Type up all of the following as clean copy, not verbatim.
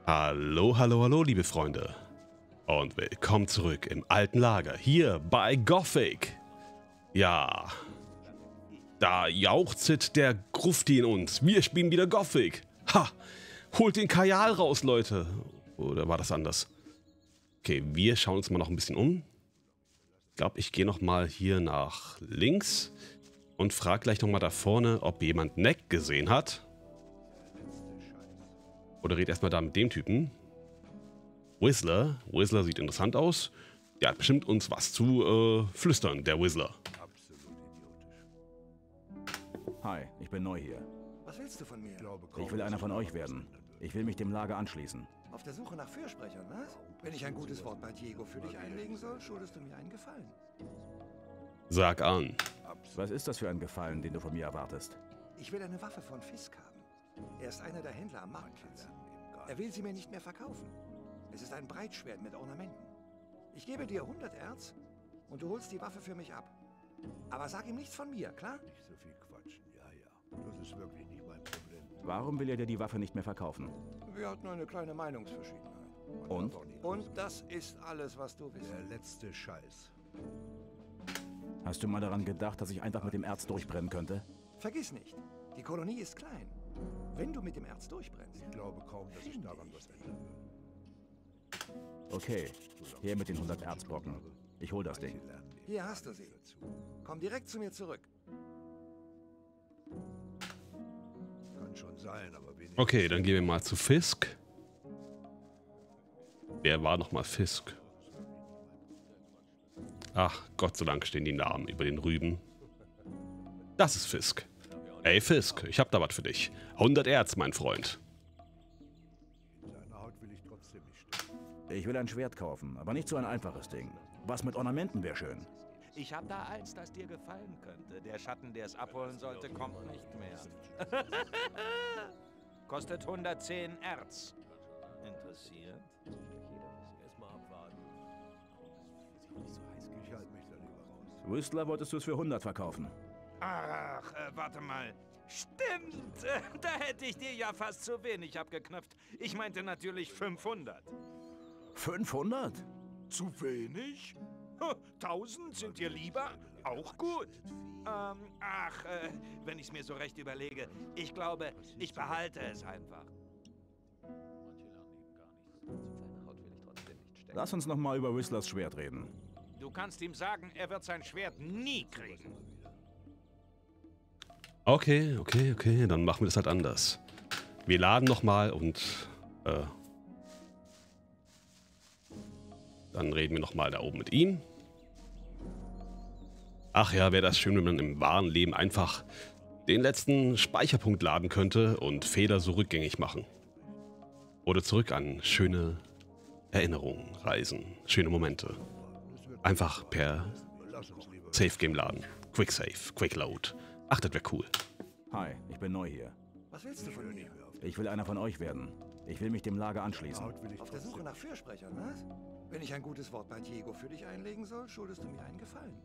Hallo, hallo, hallo, liebe Freunde. Und willkommen zurück im alten Lager, hier bei Gothic. Ja, da jauchzet der Grufti in uns. Wir spielen wieder Gothic. Ha, holt den Kajal raus, Leute. Oder war das anders? Okay, wir schauen uns mal noch ein bisschen um. Ich glaube, ich gehe nochmal hier nach links und frage gleich nochmal da vorne, ob jemand Neck gesehen hat. Oder red erstmal da mit dem Typen. Whistler. Whistler sieht interessant aus. Der hat bestimmt uns was zu flüstern, der Whistler. Absolut idiotisch. Hi, ich bin neu hier. Was willst du von mir? Ich will einer von euch werden. Ich will mich dem Lager anschließen. Auf der Suche nach Fürsprechern, was? Wenn ich ein gutes Wort bei Diego für dich einlegen soll, schuldest du mir einen Gefallen. Sag an. Was ist das für ein Gefallen, den du von mir erwartest? Ich will eine Waffe von Fisk haben. Er ist einer der Händler am Marktplatz. Er will sie mir nicht mehr verkaufen. Es ist ein Breitschwert mit Ornamenten. Ich gebe dir 100 Erz und du holst die Waffe für mich ab. Aber sag ihm nichts von mir, klar? Nicht so viel quatschen. Ja. Das ist wirklich nicht mein Problem. Warum will er dir die Waffe nicht mehr verkaufen? Wir hatten eine kleine Meinungsverschiedenheit. Und? Und das ist alles, was du wissen Der musst. letzte Scheiß. Hast du mal daran gedacht, dass ich einfach mit dem Erz durchbrennen könnte? Vergiss nicht, die Kolonie ist klein. Wenn du mit dem Erz durchbrennst, Ich glaube kaum, dass ich daran was ändern würde. Okay, her mit den 100 Erzbrocken. Ich hol das Ding. hier hast du sie. Komm direkt zu mir zurück. Kann schon sein, aber wenig. Okay, dann gehen wir mal zu Fisk. Wer war nochmal Fisk? Ach, Gott sei Dank stehen die Namen über den Rüben. Das ist Fisk. Ey Fisk, ich hab da was für dich. 100 Erz, mein Freund. In seiner Haut will ich trotzdem nicht stecken. Ich will ein Schwert kaufen, aber nicht so ein einfaches Ding. Was mit Ornamenten wäre schön. Ich hab da eins, das dir gefallen könnte. Der Schatten, der es abholen sollte, kommt nicht mehr. Kostet 110 Erz. Interessiert? Erstmal abwarten. Ich halte mich da lieber raus. Whistler wolltest du es für 100 verkaufen. Ach, warte mal. Stimmt, da hätte ich dir ja fast zu wenig abgeknöpft. Ich meinte natürlich 500. 500? Zu wenig? 1000 sind dir lieber? Auch gut. Wenn ich es mir so recht überlege, ich glaube, ich behalte es einfach. Lass uns noch mal über Whistlers Schwert reden. Du kannst ihm sagen, er wird sein Schwert nie kriegen. Okay, dann machen wir das halt anders. Wir laden nochmal und dann reden wir nochmal da oben mit ihm. Ach ja, wäre das schön, wenn man im wahren Leben einfach den letzten Speicherpunkt laden könnte und Fehler so rückgängig machen. Oder zurück an schöne Erinnerungen reisen, schöne Momente. Einfach per Lass uns lieber. Safe Game laden. Quick Save, Quick Load. Ach, das wäre cool. Hi, ich bin neu hier. Was willst du von mir? Ich will einer von euch werden. Ich will mich dem Lager anschließen. Haut will ich Auf der Suche trotzdem. nach Fürsprechern, was? Wenn ich ein gutes Wort bei Diego für dich einlegen soll, schuldest du mir einen Gefallen.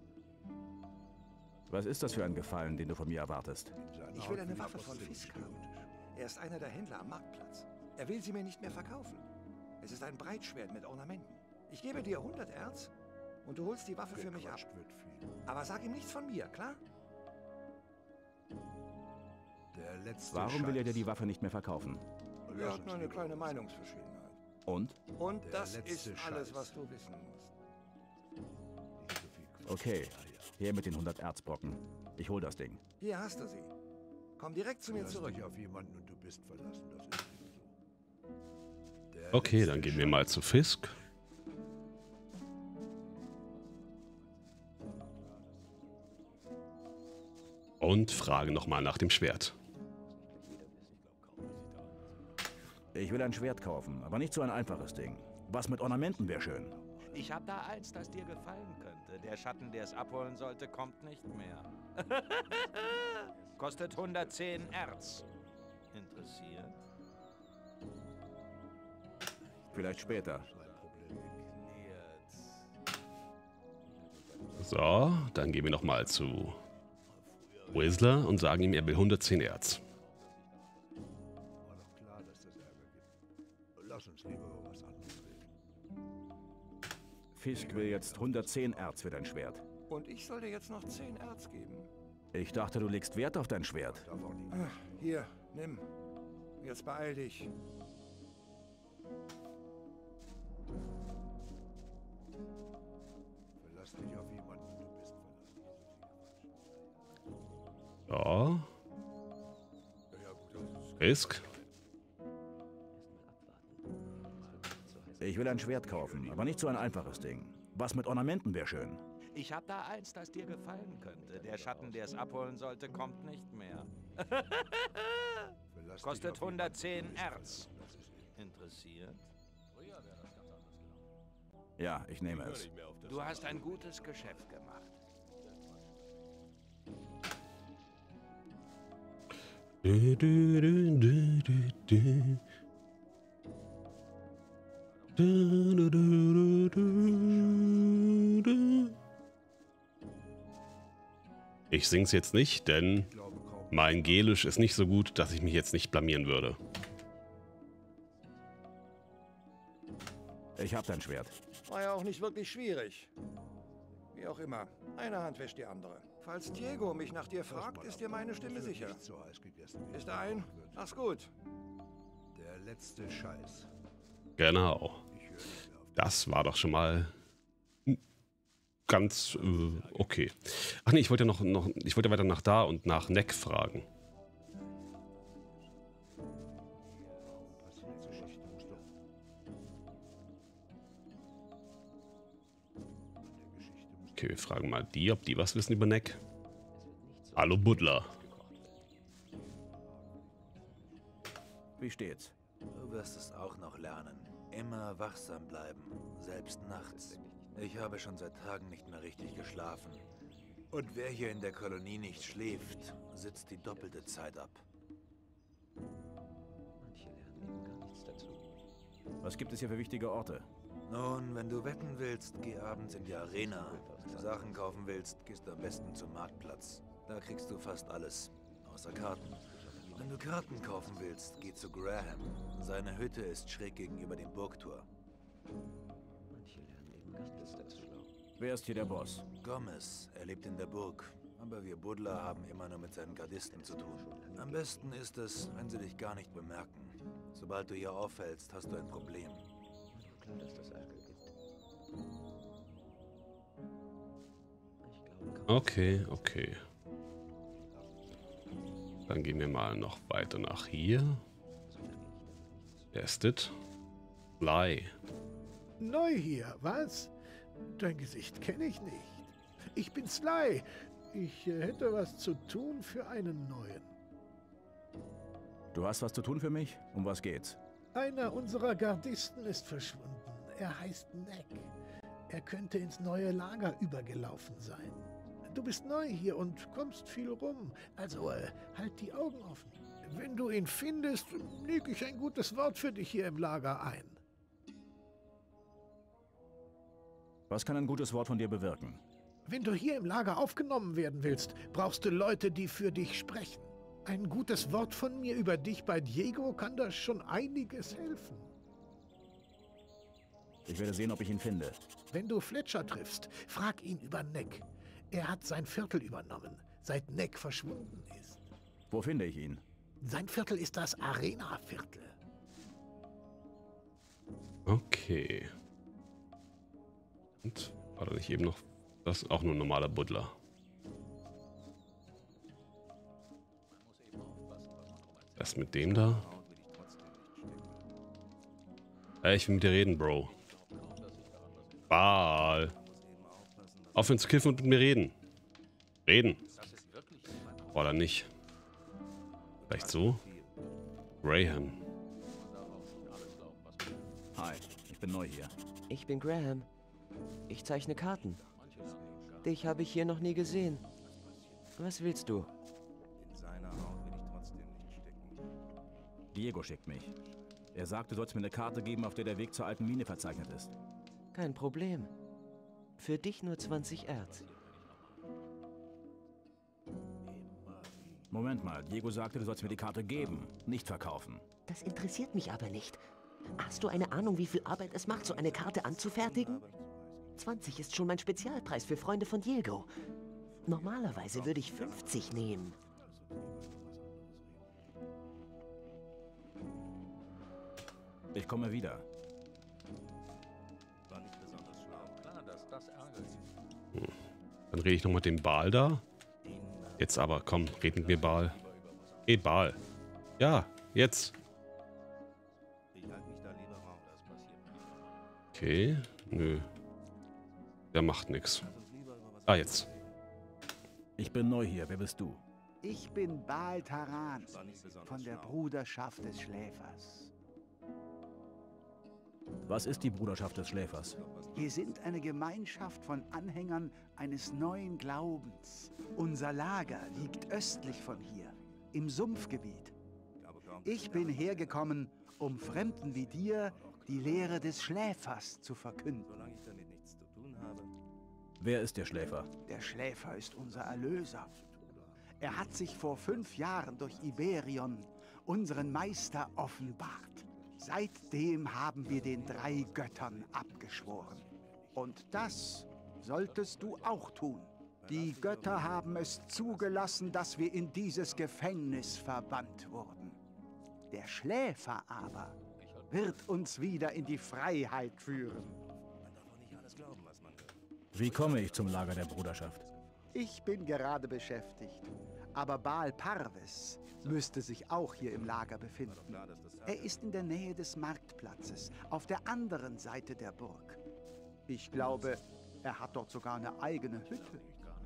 Was ist das für ein Gefallen, den du von mir erwartest? In seiner Ich will Haut eine Waffe von trotzdem Fisk nicht haben. Er ist einer der Händler am Marktplatz. Er will sie mir nicht mehr verkaufen. Es ist ein Breitschwert mit Ornamenten. Ich gebe dir 100 Erz und du holst die Waffe für mich ab. Gequatscht wird viel. Aber sag ihm nichts von mir, klar? Der letzte Warum will er dir Scheiß. die Waffe nicht mehr verkaufen? Wir hatten eine kleine Meinungsverschiedenheit. Und? Und Der das letzte ist alles, Scheiß. was du wissen musst. Nicht so viel Quatsch. Okay, her mit den 100 Erzbrocken. Ich hol das Ding. Hier hast du sie. Komm direkt zu mir Lass zurück. dich auf jemanden und du bist verlassen. Das ist eben so. Der Okay, letzte dann gehen wir Scheiß. mal zu Fisk. Und fragen nochmal nach dem Schwert. Ich will ein Schwert kaufen, aber nicht so ein einfaches Ding. Was mit Ornamenten wäre schön. Ich hab da eins, das dir gefallen könnte. Der Schatten, der es abholen sollte, kommt nicht mehr. Kostet 110 Erz. Interessiert? Vielleicht später. So, dann gehen wir nochmal zu Whistler und sagen ihm, er will 110 Erz. War doch klar, dass das Ärger gibt. Lass uns lieber über was anderes reden. Fisk will jetzt 110 Erz für dein Schwert. Und ich soll dir jetzt noch 10 Erz geben? Ich dachte, du legst Wert auf dein Schwert. Da war die. Ach, hier, nimm. Jetzt beeil dich. Verlass dich auf jemanden, du bist verlassen. Ja, Ja, gut, das ist Fisk. Ich will ein Schwert kaufen, aber nicht so ein einfaches Ding. Was mit Ornamenten wäre schön. Ich hab da eins, das dir gefallen könnte. Der Schatten, der es abholen sollte, kommt nicht mehr. verlass dich Kostet auf jemanden, 110 du bist Erz. verlassen. Das ist Interessiert? Ja, ich nehme es. Du hast ein gutes Geschäft gemacht. Du, du, du, du, du, du. Du, du, du, du, du. Ich sing's jetzt nicht, denn Ich glaube kaum. mein Gelisch ist nicht so gut, dass ich mich jetzt nicht blamieren würde. Ich hab dein Schwert. War ja auch nicht wirklich schwierig. Wie auch immer, eine Hand wäscht die andere. Falls Diego mich nach dir fragt, ist dir meine Stimme Das wird sicher. nicht so heiß gegessen, wie Ist es er ein? wird. Mach's gut. Der letzte Scheiß. Genau. Ich höre nicht mehr auf Das war doch schon mal ganz okay. Ach nee, ich wollte ich wollte weiter nach da und nach Neck fragen. passierte Geschichte. Muss doch. An der Geschichte muss Okay, wir fragen mal die, ob die was wissen über Neck. Hallo Buddler. Wie steht's? Du wirst es auch noch lernen. Immer wachsam bleiben, selbst nachts. Ich habe schon seit Tagen nicht mehr richtig geschlafen. Und wer hier in der Kolonie nicht schläft, sitzt die doppelte Zeit ab. Was gibt es hier für wichtige Orte? Nun, wenn du wetten willst, geh abends in die Arena. Wenn du Sachen kaufen willst, gehst du am besten zum Marktplatz. Da kriegst du fast alles, außer Karten. Wenn du Karten kaufen willst, geh zu Graham. Seine Hütte ist schräg gegenüber dem Burgtor. Wer ist hier der Boss? Gomez, er lebt in der Burg. Aber wir Buddler haben immer nur mit seinen Gardisten zu tun. Am besten ist es, wenn sie dich gar nicht bemerken. Sobald du hier auffällst, hast du ein Problem. Okay, okay. Dann gehen wir mal noch weiter nach hier. Wer ist das? Sly. Neu hier, was? Dein Gesicht kenne ich nicht. Ich bin Sly. Ich hätte was zu tun für einen neuen. Du hast was zu tun für mich? Um was geht's? Einer unserer Gardisten ist verschwunden. Er heißt Neck. Er könnte ins neue Lager übergelaufen sein. Du bist neu hier und kommst viel rum. Also halt die Augen offen. Wenn du ihn findest, lege ich ein gutes Wort für dich hier im Lager ein. Was kann ein gutes Wort von dir bewirken? Wenn du hier im Lager aufgenommen werden willst, brauchst du Leute, die für dich sprechen. Ein gutes Wort von mir über dich bei Diego kann da schon einiges helfen. Ich werde sehen, ob ich ihn finde. Wenn du Fletcher triffst, frag ihn über Neck. Er hat sein Viertel übernommen, seit Neck verschwunden ist. Wo finde ich ihn? Sein Viertel ist das Arena-Viertel. Okay. Und war da nicht eben noch... Das ist auch nur ein normaler Buddler. Was mit dem da? Ich will mit dir reden, Bro. Bal. Aufhören zu kiffen und mit mir reden. Reden. Oder nicht. Vielleicht so? Graham. Hi, ich bin neu hier. Ich bin Graham. Ich zeichne Karten. Dich habe ich hier noch nie gesehen. Was willst du? In seiner Haut will ich trotzdem nicht stecken. Diego schickt mich. Er sagt, du sollst mir eine Karte geben, auf der der Weg zur alten Mine verzeichnet ist. Kein Problem. Für dich nur 20 Erz. Moment mal, Diego sagte, du sollst mir die Karte geben, nicht verkaufen. Das interessiert mich aber nicht. Hast du eine Ahnung, wie viel Arbeit es macht, so eine Karte anzufertigen? 20 ist schon mein Spezialpreis für Freunde von Diego. Normalerweise würde ich 50 nehmen. Ich komme wieder. Dann rede ich noch mit dem Baal da. Jetzt aber, komm, red mit mir, Baal. Hey, Baal. Ja, jetzt. Okay, nö. Der macht nichts. Ah, jetzt. Ich bin neu hier. Wer bist du? Ich bin Baal Taran von der Bruderschaft des Schläfers. Was ist die Bruderschaft des Schläfers? Wir sind eine Gemeinschaft von Anhängern eines neuen Glaubens. Unser Lager liegt östlich von hier, im Sumpfgebiet. Ich bin hergekommen, um Fremden wie dir die Lehre des Schläfers zu verkünden. Wer ist der Schläfer? Der Schläfer ist unser Erlöser. Er hat sich vor 5 Jahren durch Iberion, unseren Meister, offenbart. Seitdem haben wir den 3 Göttern abgeschworen. Und das solltest du auch tun. Die Götter haben es zugelassen, dass wir in dieses Gefängnis verbannt wurden. Der Schläfer aber wird uns wieder in die Freiheit führen. Wie komme ich zum Lager der Bruderschaft? Ich bin gerade beschäftigt, aber Baal Parves müsste sich auch hier im Lager befinden. Er ist in der Nähe des Marktplatzes, auf der anderen Seite der Burg. Ich glaube, er hat dort sogar eine eigene Hütte.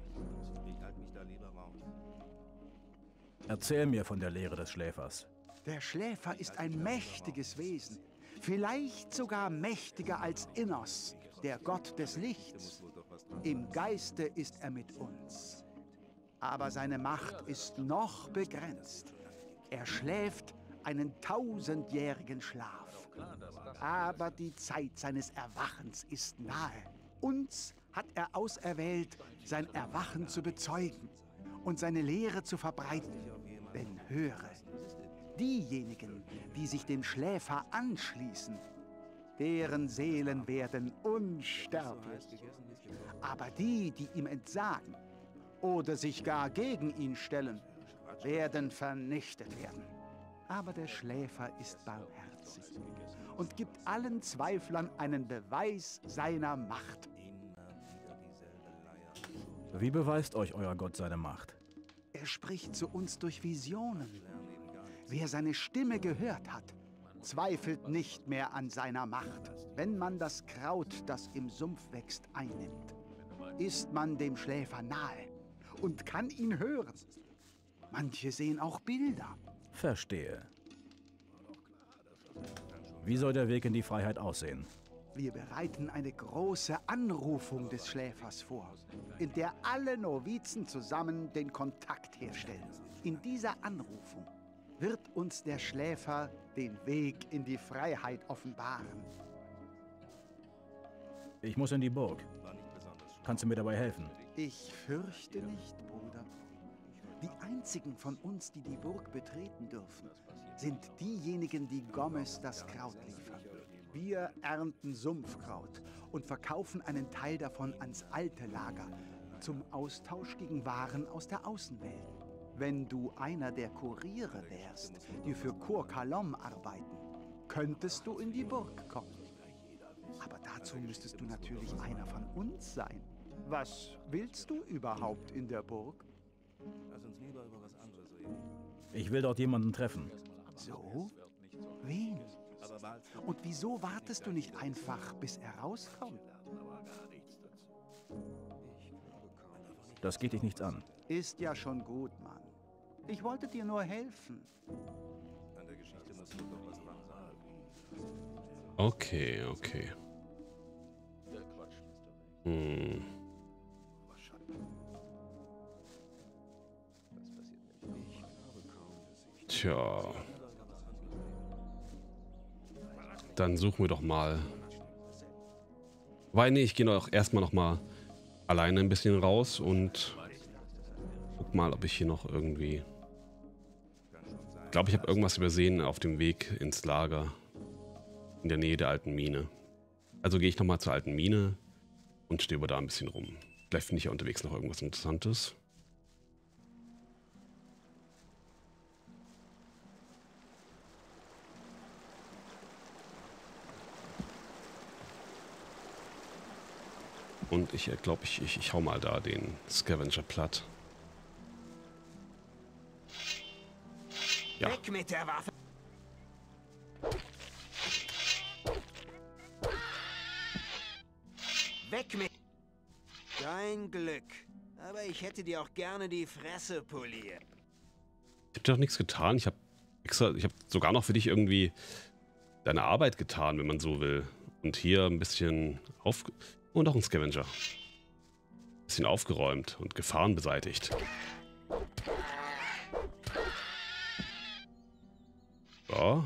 Erzähl mir von der Lehre des Schläfers. Der Schläfer ist ein mächtiges Wesen, vielleicht sogar mächtiger als Innos, der Gott des Lichts. Im Geiste ist er mit uns. Aber seine Macht ist noch begrenzt. Er schläft einen 1000-jährigen Schlaf. Aber die Zeit seines Erwachens ist nahe. Uns hat er auserwählt, sein Erwachen zu bezeugen und seine Lehre zu verbreiten. Denn höre, diejenigen, die sich dem Schläfer anschließen, deren Seelen werden unsterblich. Aber die, die ihm entsagen oder sich gar gegen ihn stellen, werden vernichtet werden. Aber der Schläfer ist barmherzig und gibt allen Zweiflern einen Beweis seiner Macht. Wie beweist euch euer Gott seine Macht? Er spricht zu uns durch Visionen. Wer seine Stimme gehört hat, zweifelt nicht mehr an seiner Macht. Wenn man das Kraut, das im Sumpf wächst, einnimmt, ist man dem Schläfer nahe und kann ihn hören. Manche sehen auch Bilder. Verstehe. Wie soll der Weg in die Freiheit aussehen? Wir bereiten eine große Anrufung des Schläfers vor, in der alle Novizen zusammen den Kontakt herstellen. In dieser Anrufung wird uns der Schläfer den Weg in die Freiheit offenbaren. Ich muss in die Burg. Kannst du mir dabei helfen? Ich fürchte nicht, Bruder. Die einzigen von uns, die die Burg betreten dürfen, sind diejenigen, die Gomez das Kraut liefern. Wir ernten Sumpfkraut und verkaufen einen Teil davon ans alte Lager zum Austausch gegen Waren aus der Außenwelt. Wenn du einer der Kuriere wärst, die für Kur Kalom arbeiten, könntest du in die Burg kommen. Aber dazu müsstest du natürlich einer von uns sein. Was willst du überhaupt in der Burg? Lass uns lieber über was anderes reden. Ich will dort jemanden treffen. So? Wen? Und wieso wartest du nicht einfach, bis er rauskommt? Das geht dich nichts an. Ist ja schon gut, Mann. Ich wollte dir nur helfen. An der Geschichte musst du doch was dran sagen. Okay, okay. Hm. Tja. Dann suchen wir doch mal. Weil nee, ich gehe doch erstmal noch mal alleine ein bisschen raus und guck mal, ob ich hier noch irgendwie... Ich glaube, ich habe irgendwas übersehen auf dem Weg ins Lager. in der Nähe der alten Mine. Also gehe ich nochmal zur alten Mine und stöber da ein bisschen rum. Vielleicht finde ich ja unterwegs noch irgendwas Interessantes. Und ich glaube, ich hau mal da den Scavenger platt. Ja. Weg mit der Waffe! Weg mit... Dein Glück. Aber ich hätte dir auch gerne die Fresse poliert. Ich habe dir doch nichts getan. Ich habe sogar noch für dich irgendwie deine Arbeit getan, wenn man so will. Und hier ein bisschen und auch ein Scavenger. Ein bisschen aufgeräumt und Gefahren beseitigt. So.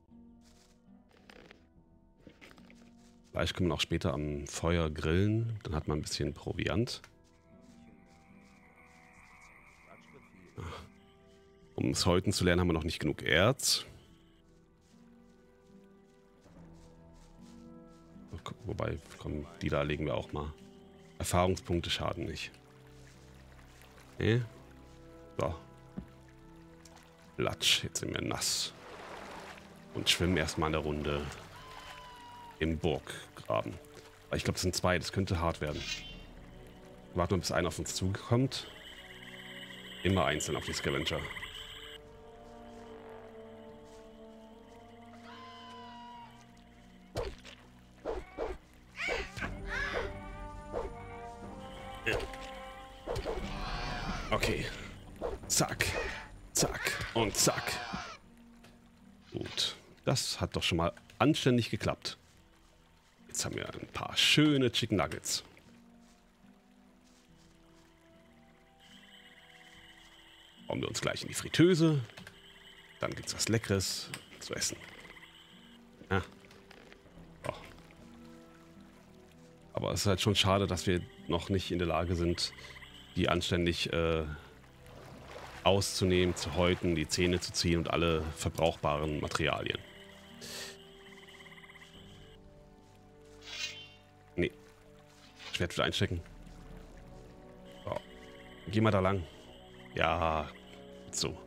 Fleisch kann man auch später am Feuer grillen. Dann hat man ein bisschen Proviant. Um es häuten zu lernen, haben wir noch nicht genug Erz. Wobei, komm, die da legen wir auch mal. Erfahrungspunkte schaden nicht. Nee. So. Platsch, jetzt sind wir nass. Und schwimmen erstmal eine Runde im Burggraben. Aber ich glaube, das sind zwei, das könnte hart werden. Warten wir, bis einer auf uns zukommt. Immer einzeln auf die Scavenger. Okay. Zack. Zack. Und zack. Gut. Das hat doch schon mal anständig geklappt. Jetzt haben wir ein paar schöne Chicken Nuggets. Hauen wir uns gleich in die Fritteuse. Dann gibt es was Leckeres zu essen. Ja. Oh. Aber es ist halt schon schade, dass wir noch nicht in der Lage sind, die anständig auszunehmen, zu häuten, die Zähne zu ziehen und alle verbrauchbaren Materialien. Nee. Schwert wieder einstecken. So. Geh mal da lang. Ja, so.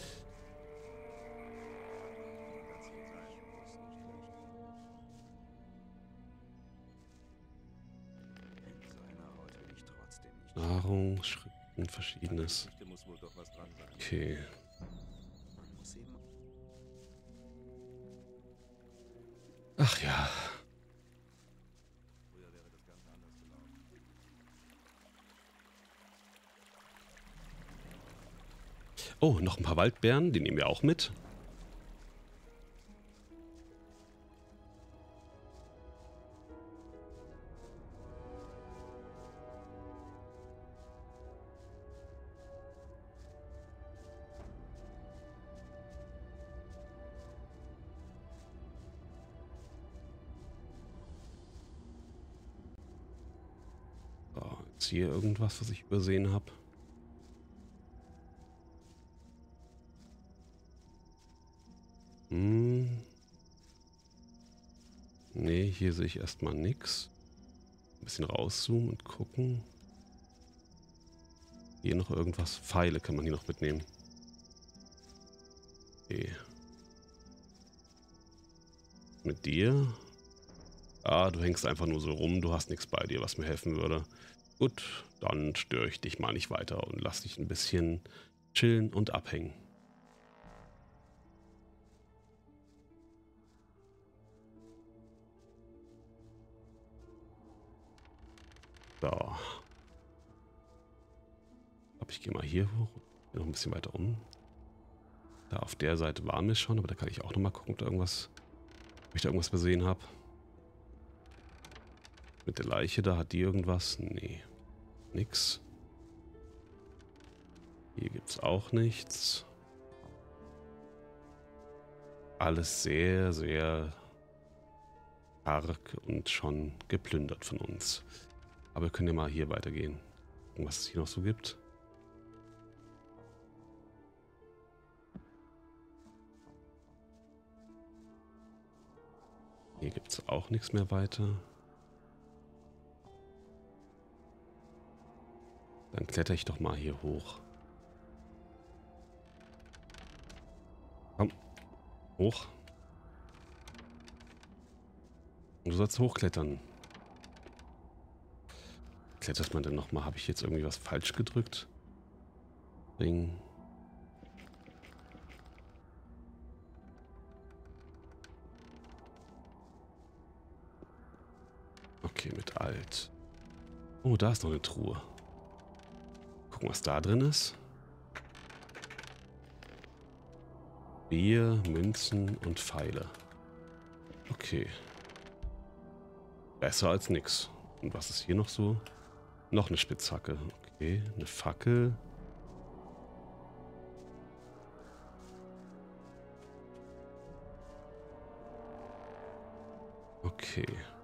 Nahrung, Schriften, Verschiedenes. Okay. Ach ja. Oh, noch ein paar Waldbeeren, die nehmen wir auch mit. So, ist hier irgendwas, was ich übersehen habe? Nee, hier sehe ich erstmal nichts. Ein bisschen rauszoomen und gucken. Hier noch irgendwas. Pfeile kann man hier noch mitnehmen. Okay. Mit dir? Ah, du hängst einfach nur so rum. Du hast nichts bei dir, was mir helfen würde. Gut, dann störe ich dich mal nicht weiter und lass dich ein bisschen chillen und abhängen. So. Ich gehe mal hier hoch. Noch ein bisschen weiter um. Da auf der Seite waren wir schon, aber da kann ich auch noch mal gucken, ob ich da irgendwas gesehen habe. Mit der Leiche da, hat die irgendwas? Nee. Nix. Hier gibt es auch nichts. Alles sehr, sehr karg und schon geplündert von uns. Aber wir können ja mal hier weitergehen. Gucken, was es hier noch so gibt. Hier gibt es auch nichts mehr weiter. Dann kletter ich doch mal hier hoch. Komm. Hoch. Und du sollst hochklettern. Klettert man denn nochmal? Habe ich jetzt irgendwie was falsch gedrückt? Ring. Okay, mit Alt. Oh, da ist noch eine Truhe. Gucken, was da drin ist. Bier, Münzen und Pfeile. Okay. Besser als nix. Und was ist hier noch so? Noch eine Spitzhacke. Okay, eine Fackel. Okay.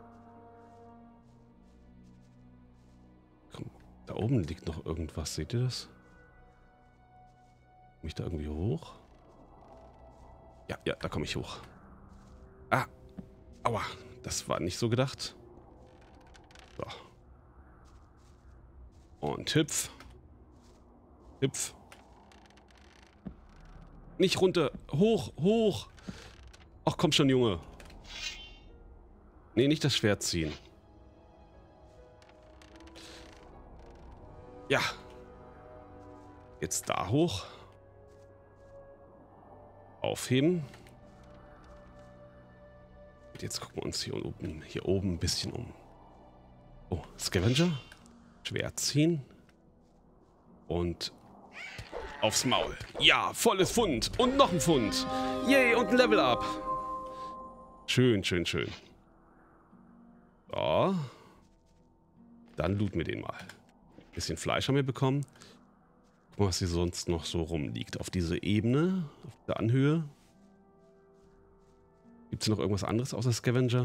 Komm, da oben liegt noch irgendwas. Seht ihr das? Komme ich da irgendwie hoch? Ja, da komme ich hoch. Ah, aua, das war nicht so gedacht. So. Und hüpf. Hüpf. Nicht runter. Hoch, hoch. Ach, komm schon, Junge. Nee, nicht das Schwert ziehen. Ja. Jetzt da hoch. Aufheben. Und jetzt gucken wir uns hier oben ein bisschen um. Oh, Scavenger. Schwert ziehen. Und aufs Maul. Ja, volles Pfund. Und noch ein Pfund. Yay, und ein Level Up. Schön, schön, schön. So. Dann looten wir den mal. Ein bisschen Fleisch haben wir bekommen. Gucken, was hier sonst noch so rumliegt. Auf dieser Ebene, auf der Anhöhe. Gibt es noch irgendwas anderes außer Scavenger?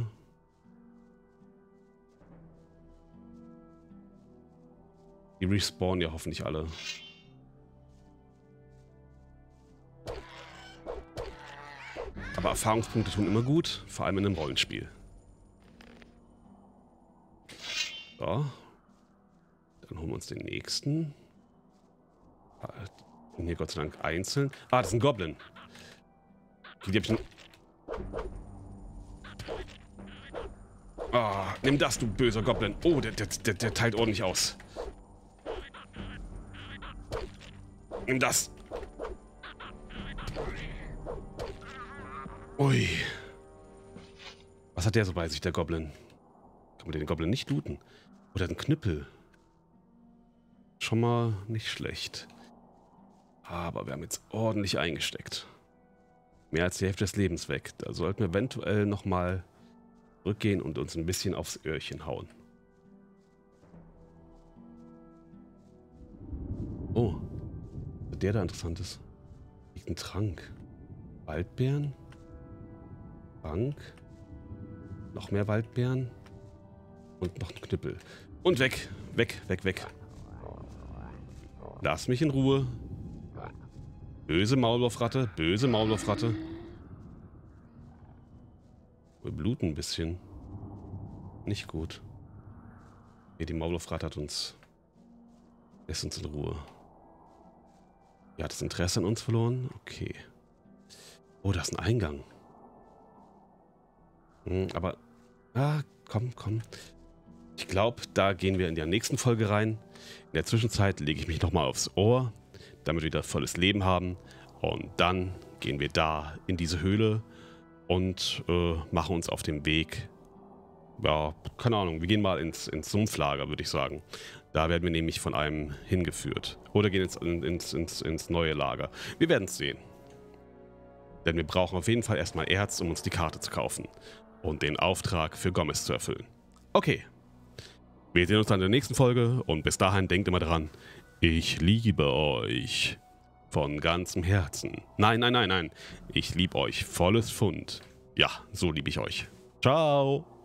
Die respawnen ja hoffentlich alle. Aber Erfahrungspunkte tun immer gut, vor allem in einem Rollenspiel. So. Dann holen wir uns den nächsten. Und hier Gott sei Dank einzeln. Ah, das ist ein Goblin. Die hab ich schon... Ah, nimm das, du böser Goblin. Oh, der teilt ordentlich aus. Nimm das. Ui. Was hat der so bei sich, der Goblin? Kann man den Goblin nicht looten? Oder einen Knüppel? Schon mal nicht schlecht. Aber wir haben jetzt ordentlich eingesteckt. Mehr als die Hälfte des Lebens weg. Da sollten wir eventuell nochmal zurückgehen und uns ein bisschen aufs Öhrchen hauen. Oh. Der da interessant ist. Liegt ein Trank. Waldbeeren. Trank. Noch mehr Waldbeeren. Und noch ein Knüppel. Und weg. Weg, weg, weg. Lass mich in Ruhe. Böse Maulwurfratte. Böse Maulwurfratte. Wir bluten ein bisschen. Nicht gut. Hier, die Maulwurfratte hat uns... Lässt uns in Ruhe. Die hat das Interesse an uns verloren. Okay. Oh, da ist ein Eingang. Aber... Ah, komm. Ich glaube, da gehen wir in der nächsten Folge rein. In der Zwischenzeit lege ich mich nochmal aufs Ohr, damit wir wieder volles Leben haben. Und dann gehen wir da in diese Höhle und machen uns auf den Weg. Ja, keine Ahnung, wir gehen mal ins Sumpflager, würde ich sagen. Da werden wir nämlich von einem hingeführt. Oder gehen ins neue Lager. Wir werden es sehen. Denn wir brauchen auf jeden Fall erstmal Erz, um uns die Karte zu kaufen. Und den Auftrag für Gomez zu erfüllen. Okay. Wir sehen uns dann in der nächsten Folge. Und bis dahin denkt immer dran, ich liebe euch. Von ganzem Herzen. Nein. Ich liebe euch. Volles Pfund. Ja, so liebe ich euch. Ciao.